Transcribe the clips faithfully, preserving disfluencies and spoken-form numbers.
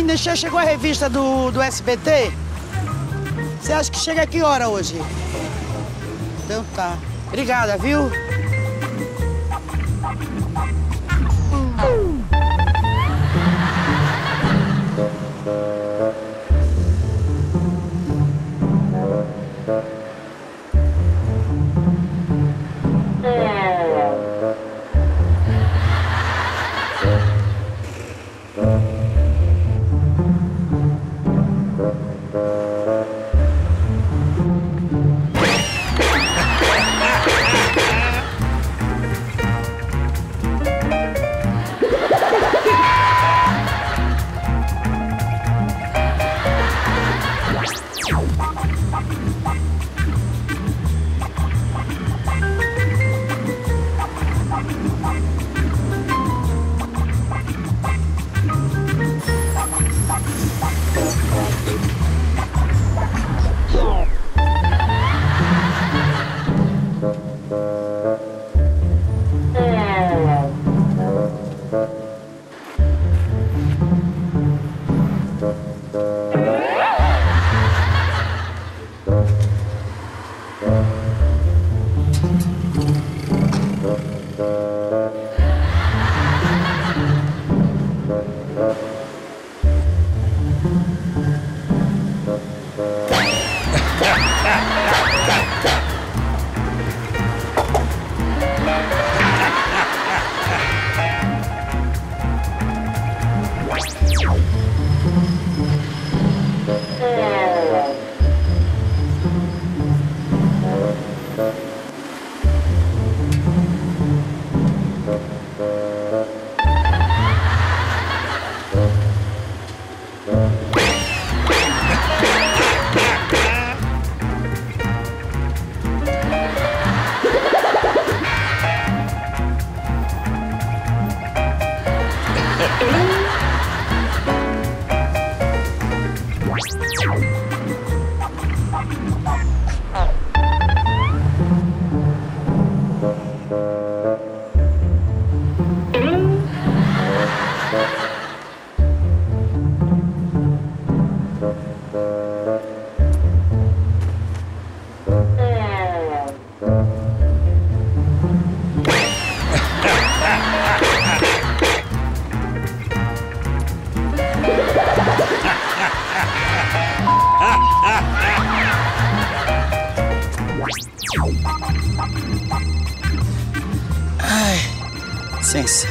Menina, já chegou a revista do, do S B T? Você acha que chega a que hora hoje? Então tá. Obrigada, viu? Ai, licença.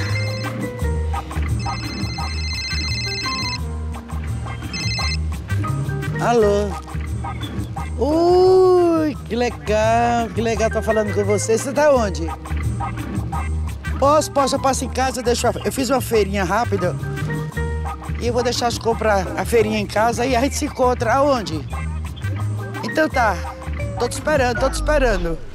Alô? Ui, que legal, que legal tá falando com você. Você tá onde? Posso, posso, eu passo em casa, deixo a... eu fiz uma feirinha rápida e eu vou deixar as compras, a feirinha em casa e a gente se encontra aonde? Então tá, tô te esperando, tô te esperando.